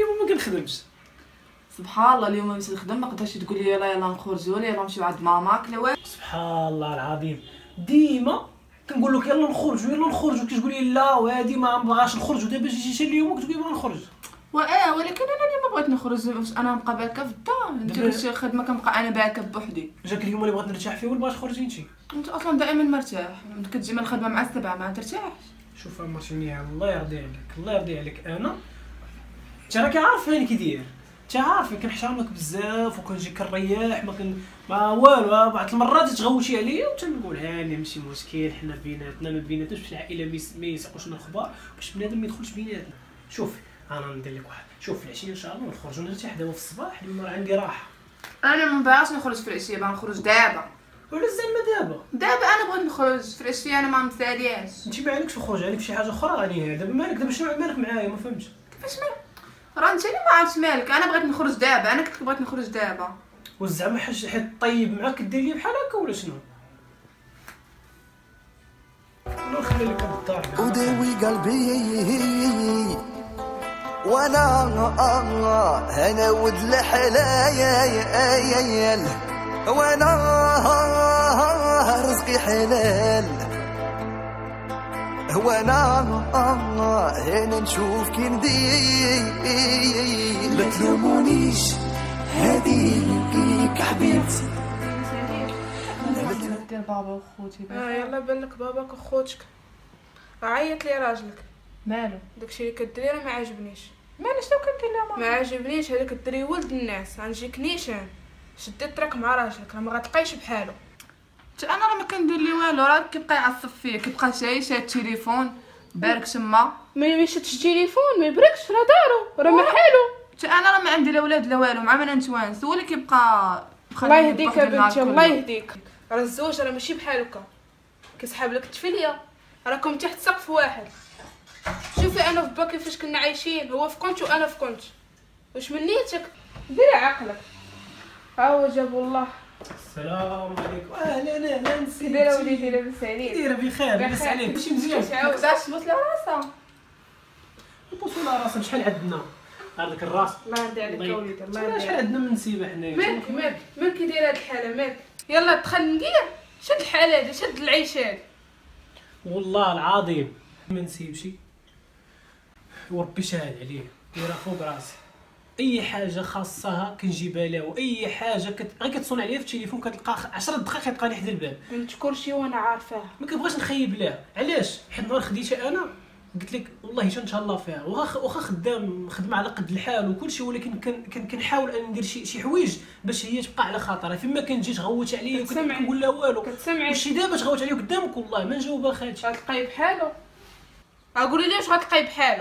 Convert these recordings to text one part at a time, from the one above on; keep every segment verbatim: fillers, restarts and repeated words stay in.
اليوم ما كنخدمش. سبحان الله اليوم مشيت نخدم ما قدرتش تقول لي يلا يلا نخرجوا يلا نمشيو عند ماماك لا والو. سبحان الله العظيم ديما كنقول لك يلا نخرجوا يلا نخرجوا كتقول لي لا وهادي ما بغاش نخرج ودابا جيتي اليوم وكتقول لي بغا نخرج. واه ولكن انا اليوم بغيت نخرج انا نبقى باكا في الدار ندير شي خدمه كنبقى انا باكا بوحدي. جاك اليوم اللي بغيت نرتاح فيه ولا بغاش تخرجي انت؟ انت اصلا دائما مرتاح كتجي من الخدمه مع السبعه ما ترتاحش. شوف مرتيني الله يرضي عليك الله يرضي عليك انا انت راك عارف انا كي داير انت عارف كنحترمك بزاف وكنجي كنريح ما كن ما والو بعض المرات تغوتي عليا وتنقول هاني ماشي مشكل حنا بيناتنا ما بيناتناش باش العائله ما يسقوش لنا الخبار باش بنادم ما يدخلش بيناتنا. شوفي انا ندير لك واحد شوف في العشيه ان شاء الله نخرجوا نرتاح دابا في الصباح اليوم راه عندي راحه. انا ما باغاش نخرج في العشيه باغا نخرج دابا. ولا زعما دابا دابا انا بغيت نخرج في العشيه انا ما مسالياش. انت ما عليكش تخرج عليك شي حاجه اخرى يعني دابا مالك دابا شنو مالك معايا ما فهمتش كيفاش مالك راه انت اللي ما عرفتش مالك انا بغيت نخرج دابا انا كنت بغيت نخرج دابا. وزعما حاج حيت طيب معاك دير لي بحال هكا ولا شنو؟ الله يخلي لك الدار وداوي قلبي وانا انا ود الحلال وانا رزقي حلال وانا هنا نشوف كي ندير ما تلومونيش هذيك حبيبتي. دير بابا وخوتي اه يلا بالك باباك وخوتك عيط لي راجلك مالو داكشي اللي كديري راه ما عاجبنيش. مالي شنو كدير لها ما عاجبنيش هذاك الدري ولد الناس غنجيك نيشان شديت تراك مع راجلك راه ما غتلقايش بحالو. انا راه ما كندير لي والو راه كيبقى يعصب فيا كيبقى شاي شاد التليفون بارك تما ما يمشيش التليفون ما يبركش راه دارو راه ما حالو. انا راه ما عندي لا ولاد لا والو مع ما نتوانس هو اللي كيبقى الله يهديك يا بنتي الله يهديك. راه الزوج راه ماشي بحال هكا كيسحاب لك التفليه راكم تحت سقف واحد. شوفي انا في با كيفاش كنا عايشين هو في كونت وانا في كونت واش من نيتك ديري عقلك. ها هو جابو الله. السلام عليكم اهلا اهلا نسيتي دايره وليدي لاباس عليك دايره بخير لاباس عليك ماشي مزيان كداش تبوس لها راسها نبوسوا لها راسها شحال عندنا هذاك الراس الله يرضي عليك يا وليدي الله يرضي شحال عليك. عندنا من نسيبه حنايا مالك مالك مالك كي دايره هاد الحاله مالك يلا دخل نقير شد الحاله هادي شد العيشان والله العظيم ما نسيبشي وربي شاهد عليه دايره فوق راسي اي حاجه خاصها كنجيبها له واي حاجه كت... غير كتصون عليا في التليفون كتلقى عشرة دقائق كتلقاني حدا الباب. انت كلشي وانا عارفاه ما كنبغيش نخيب لها علاش حيت نهار خديتها انا قلت لك والله حتى نتهلا فيها واخا واخا خدام خدمه على قد الحال وكلشي ولكن كن كنحاول ان ندير شي شي حوايج باش هي تبقى على خاطرها فيما كنجي تغوت عليا وكنت كنقول لها والو كتسمعي وشي دابا تغوت عليا قدامك والله ما نجاوبها خالتي. غتلقاي بحالو قولي لي واش غتلقاي بحالو.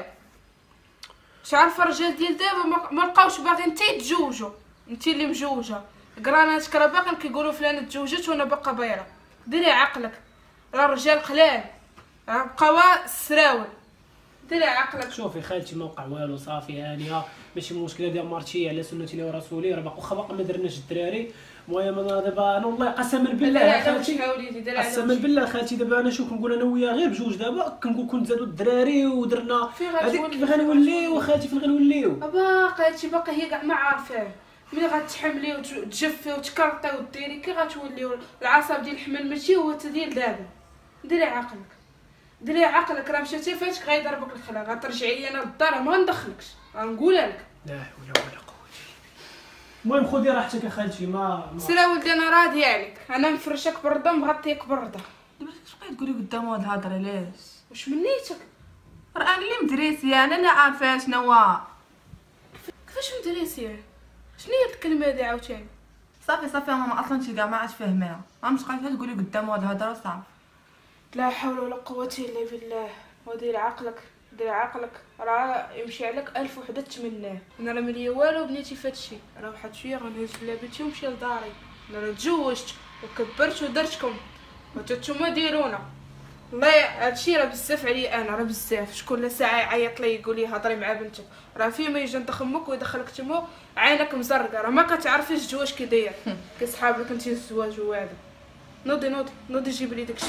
واش عارفه الرجال ديال دابا ما لقاوش باغيين حتى يتزوجوا انت اللي مجوجه قراناتك راه باقي كيقولوا فلانه تزوجت وانا باقا بايره. ديري عقلك راه الرجال قلال راه بقاوا السراول ديري عقلك. شوفي خالتي ما وقع والو صافي هانيه ماشي مشكله ديال مرتي على سنتي ورسولي راه باقي واخا باقي ما درناش الدراري. المهم انا دابا انا والله قسما بالله خالتي قسما بالله خالتي دابا انا شوف كنقول انا وياه غير بجوج دابا كنقول كون زادوا الدراري ودرنا هذيك كيف غنوليو خالتي فين غنوليو. باقي هادشي باقي هي كاع ما عارفاه ملي غتحملي وتجفي وتكرطي وديري كي غتوليو العصب ديال الحمل ماشي هو حتى ديال دابا. ديري عقلك ديري عقلك راه مشيتي فاتك غيضربك الخلا غترجعي لي انا للدار ما ندخلكش غنقولها لك. لا حول ولا قوه. المهم خذي راحتك يا خالتي ما, ما. سير ولدي انا راضيه عليك انا مفرشك برده مغطيك برده. دابا اش بقيتي تقولي قدام هاد الهضره علاش واش من نيتك راه انا اللي مدريسيه انا اللي عارفه شنو هو. كيفاش مدريسيه شنو هي الكلمه هادي عاوتاني. صافي صافي ماما اصلا شي كاع ما عادش فاهماها ما بقيتيش تقولي قدام هاد الهضره صافي. لا حول ولا قوه الا بالله. ودير عقلك دير عقلك راه يمشي عليك الف وحده تمناه. انا راه ملي والو بنيتي فهادشي راه واحد شويه غنهز لعبتي ونمشي لداري. انا راه تزوجت وكبرت ودرتكم وانتوما ديرونا والله هادشي راه بزاف عليا انا راه بزاف. شكون لا ساعه يعيط لي يقول لي هضري مع بنتك راه فيما يجي عند خمك ويدخلك تما عينك مزرقه راه ما كتعرفيش الزواج كي داير كيسحاب لك انت الزواج وهذا. نوضي نوضي نوضي جيب لي داكشي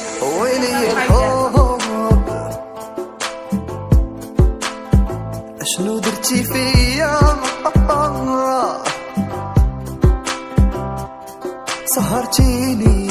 ويلي الحب شنو درتي فيا سهرتيني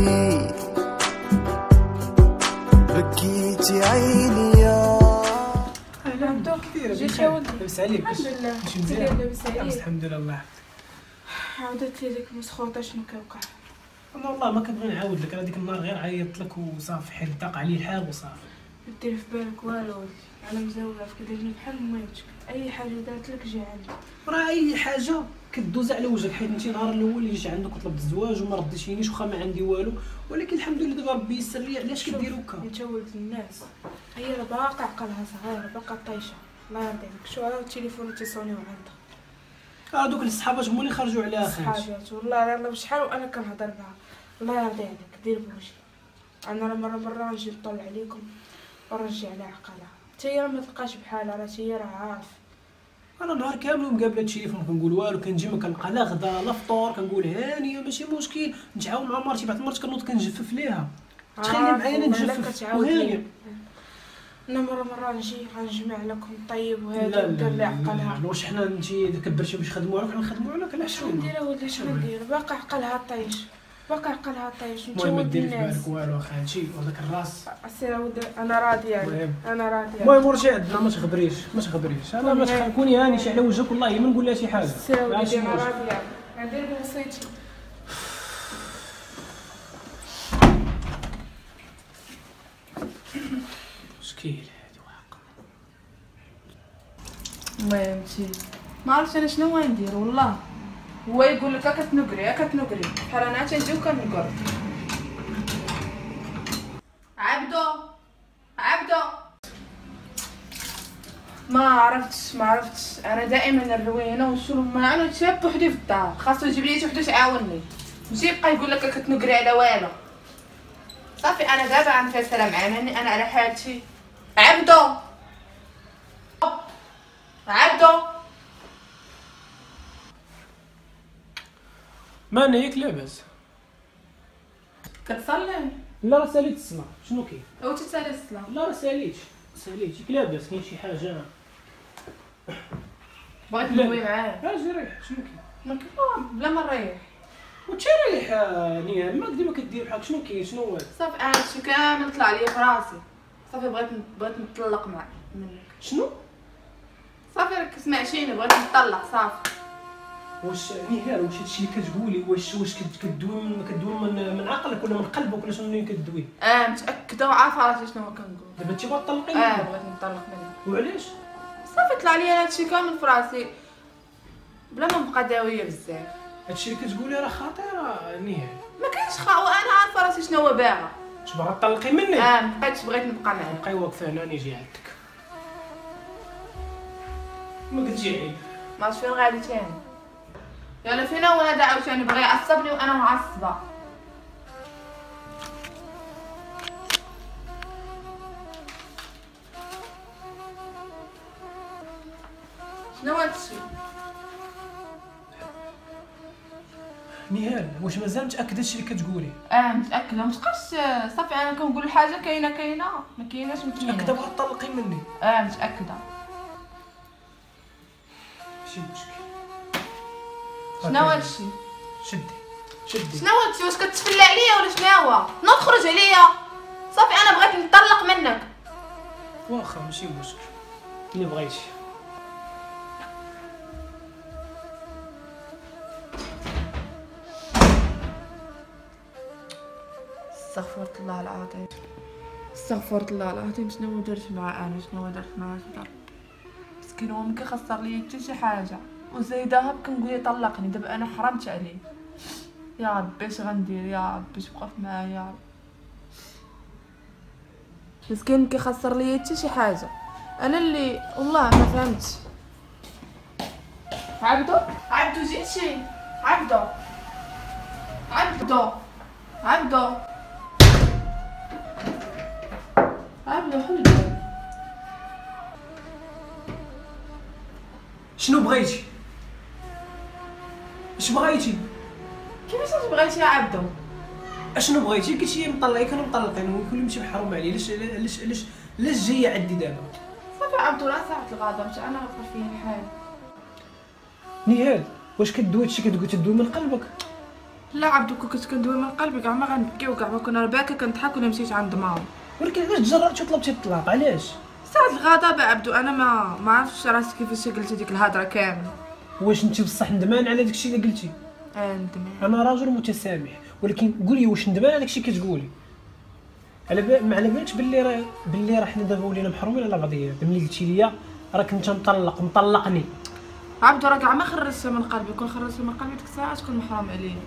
بكيتي عيني يا اهلا كثير جيت يا ولدي. لاباس عليك؟ الحمد لله. ماشي كيف مزيان؟ لاباس عليك؟ لاباس الحمد لله. الله عاودت لي ديك مسخوطه شنو كيوقع؟ انا والله ما كنبغي نعاود لك. انا ديك النهار غير عيطت لك وصافي، حيت ضاق عليه الحال وصافي. دير في بالك والو ولدي، انا مزوره في كديرني بحال ميتك، اي حاجه دارت لك جي عندي. راه اي حاجه كدوز على وجهك، حيت انت النهار الاول اللي جيت عندك وطلبت الزواج وما رديتينيش واخا ما عندي والو، ولكن الحمد لله دابا ربي يسر لي. علاش كدير هكا؟ انت ولد الناس، هي راه باقا عقلها صغير، باقا طايشه. الله يرضي عليك، شو هذا التليفون تيصونيو عندها. اه دوك الصحابات هما اللي خرجوا على خالتي. صحابات والله يلا بشحال وانا كنهضر معاها. الله يرضي عليك دير بوجهي، انا راه مره مره نجي نطلع عليكم ونرجع على عقلها. حتى هي ما تبقاش بحالها، راه هي راه عارف. انا نهار كامل ومقابله التليفون ما كنقول والو، كنجي ما كنلقى لا غدا لا فطور، كنقول هانيه ماشي مشكل، نتعاون مع مرتي. بعد مرتي كنوض كنجفف ليها، تخيلي معايا انا نجفف وهانيه. انا مره مره نجي غنجمع لكم طيب لا وهذا لا ندير لي لا عقلها. لا، واش حنا انت كبرتي باش نخدموا عليك نخدموا عليك؟ علاش شنو ندير ولدي شنو ندير؟ باقا عقلها طايش، باقا عقلها طايش. انت المهم ما ولد ديري في الناس. بالك والو خالتي، وهذاك الراس. سير ولدي انا راضيه يعني. المهم. انا راضيه. المهم ورجع عندنا، ما تخبريش ما تخبريش. انا ما تخ- كوني هاني شي على وجهك والله ما نقول لها شي حاجه. سير ولدي ماشي انا مشكل. راضيه، ندير بوصيتي. مشكل هادي واقع. المهم شي ما عرفتش انا شنو غندير والله. هو يقول لك كتنقري كتنقري بحال انا تنجي وكنقر. عبدو عبدو ما عرفتش ما عرفتش انا دائما الروينه والشرب ما انا شاب بوحدي في الدار، خاصو يجيب لي شي وحده تعاونني، ماشي يبقى يقول لك كتنقري على والو. صافي انا دابا غنفصل معاه انا انا على حالتي. عبدو عبدو ما انا ياك لاباس. كتصلي لا راه ساليت الصلاه. شنو كاين؟ او تسالي الصلاه. لا راه ساليت ساليت ياك لاباس. كاين شي حاجه؟ بغيت لا. ندوي معاه. اجي ريح. شنو كاين؟ ما كاين بلا ما نريح. وتريح نيال ما ديما كدير بحال شنو كاين؟ شنو هو؟ صافي انا هادشي كامل طلع لي في راسي. صافي بغيت بغيت نطلق مع منك. شنو؟ صافي راك سمعتيني بغيت نطلق صافي. واش نهار واش هادشي اللي كتقولي واش واش كد- كدوي من كدوي من من عقلك ولا من قلبك ولا شنو اللي كدوي؟ اه متاكده وعارفه راسي شنو كنقول. دابا انت بغا تطلقي اه مني. بغيت نطلق منك. وعلاش؟ صافي طلع لي هادشي كامل في راسي بلا ما نبقى داويه بزاف. هادشي اللي كتقولي راه خطير نهار. ما كاينش خا وانا عارفه راسي شنو هو باغا. واش باغا تطلقي مني؟ اه مبقيتش بغيت نبقى معاه. بقاي واقفه هنا نيجي عندك. ما قلتي عيب. ما عرفتش فين غادي تاني. يلا فينا هو هذا عاوتاني بغى يعصبني وانا معصبه. شنو هادشي؟ نهال واش مازال متاكده هادشي اللي كتقولي؟ اه متاكده متبقاش. صافي انا كنقول الحاجه كاينه كاينه ما كايناش ما متاكده كايناش. بغا تطلقي مني؟ اه متاكده. ماشي مشكل. شنو هادشي؟ شدي شدي. شنو هادشي؟ واش كتفلى عليا ولا شنو هو؟ نوض خرج عليا. صافي انا بغيت نطلق منك. واخا ماشي مشكل اللي بغيتي. استغفر الله العظيم استغفر الله العظيم. شنو درت مع انا شنو درت مع درت مسكين هو ما كيخسر ليا حتى شي حاجه وزايدها كنقول ليه طلقني. دابا انا حرمت عليه. يا ربي اش غندير يا ربي توقف معايا يا ربي. مسكين ما كيخسر ليا حتى شي حاجه انا اللي والله ما فهمتش. عبدو عبدو جيتي عبدو عبدو عبدو عبدو حبيبي. شنو بغيتي؟ اش بغيتي؟ كيفاش بغيتي يا عبدو؟ اشنو بغيتي؟ قلتي لي مطلقين كانوا مطلقين ويقول لي ماشي محروم عليا. علاش علاش علاش علاش جايه عندي دابا؟ صافي صافي عبدو راه ساعة الغدا مش انا غنبقى فيه الحال. نهال واش كدوي هادشي كتقول تدوي من قلبك؟ لا عبدو كون كنت كندوي من قلبي كاع ما غنبكي وكاع ما كنا باكا كنضحك ولا مشيت عند ماما. ولكن علاش تجرأتي وطلبتي الطلاق علاش؟ ساعة الغدا بقى عبدو انا ما ما عرفتش راسي كيفاش قلتي ديك الهضره كامله. واش انت بصح ندمان على داكشي اللي قلتي؟ اه ندمان. انا راجل متسامح ولكن قولي واش ندمان على داكشي كتقولي؟ على بال ما على بالكش باللي راه باللي راه حنا دابا ولينا محرومين على بعضينا ملي قلتي لي راك انت مطلق مطلقني. عبدو راه كاع ما خرجتها من قلبي كون خرجتها من قلبي ديك الساعه تكون محروم عليا.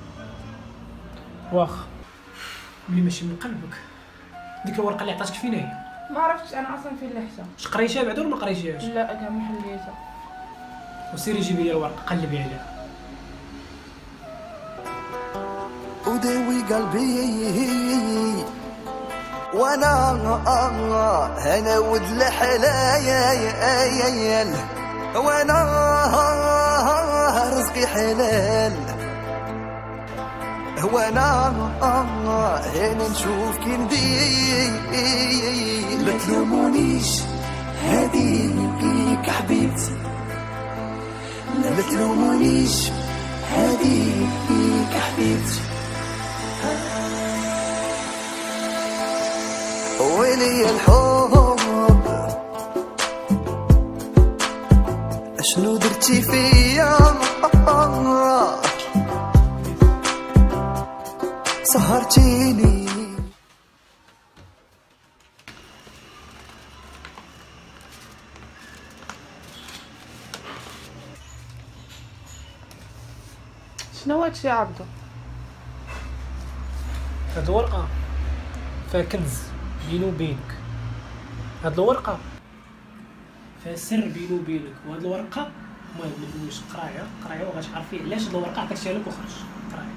واخا ملي ماشي من قلبك ديك الورقه اللي عطاتك فين هي؟ ما عرفتش انا اصلا فين لحتها. واش قريتيها بعدا ولا ما قريتيهاش؟ لا كاع ما حليتها. وسيري جيبي لي الورقه قلبي عليها. وداوي قلبي وانا انا ود الحلال وانا رزقي حلال وانا انا نشوف كي ندير ما تلومونيش هاديك حبيبتي لا تلومونيش هاديك حبيبتي ويلي الحب اشنو درتي فيا سهرتيني شنو هادشي عبدو؟ هاد الورقه فيها كنز بيني وبينك. هاد الورقه فيها سر بيني وبينك وهاد الورقه المهم مادويش قرايه قرايه وغتعرفي علاش هاد الورقه عطيتها لك وخرج قرايه.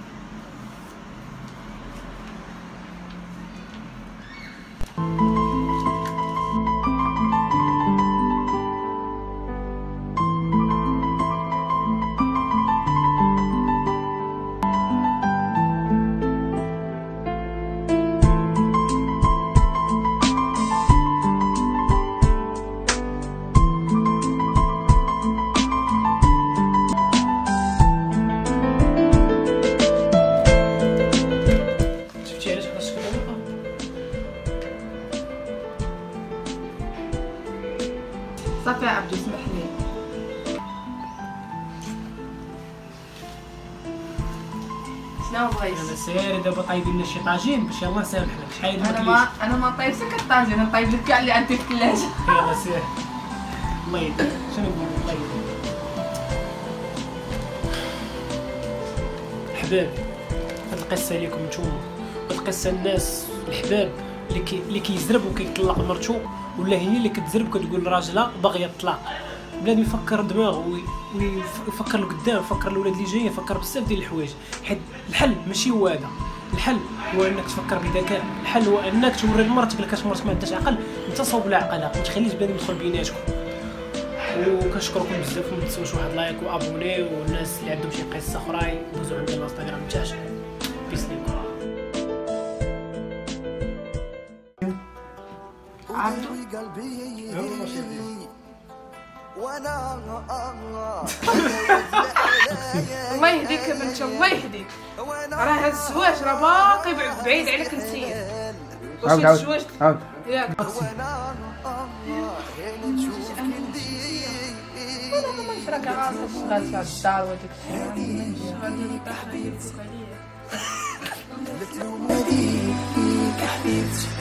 صافي يا عبدو اسمح لي. شنو بغيتي؟ انا سيري دابا طايبين لنا شي طاجين باش يلاه نسامح لك. شحال هاد انا ما انا ما طايبش لك الطاجين انا طايب لك كاع اللي عندي في الثلاجه. يلاه سير الله يهديك. شنو نقول الله يهديك حباب. هاد القصه ليكم نتوما هاد القصه الناس الحباب اللي كي اللي كيزرب وكيطلق مرتو ولا هي اللي كتزرب كتقول لراجلها باغيه الطلاق. بنادم يفكر دماغه ويفكر لقدام يفكر الاولاد اللي جايين يفكر بزاف ديال الحوايج. حيت الحل ماشي هو هذا. الحل هو انك تفكر بذكاء. الحل هو انك توري لمرتك اللي كتمرت ما عندهاش عقل انت صوب لها عقلها ما تخليش بنادم يدخل بيناتكم. وكنشكركم بزاف وما تنساوش واحد لايك وابوني والناس اللي عندهم شي قصه اخرى يدوزوا عندنا الانستغرام تاعنا. بيس ليكم. عبدو وانا الله يهديك يا بنتي الله يهديك. راه هاد الزواج راه باقي بعيد عليك نتيا. عاود عاود عاود ياك راك عارفه شغال في الدار وداك الشيء. هاديك حبيبتي